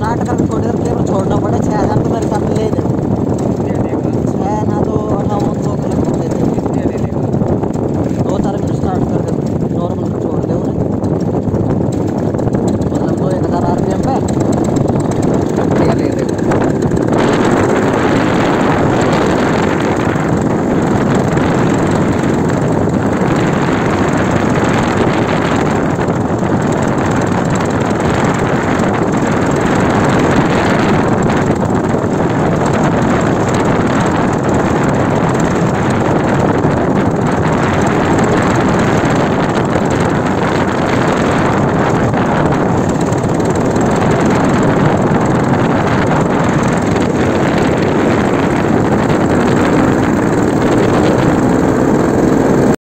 काट कर थोड़ी देर के लिए छोड़ना पड़े, 6,000 तो मेरे साथ ले जाए।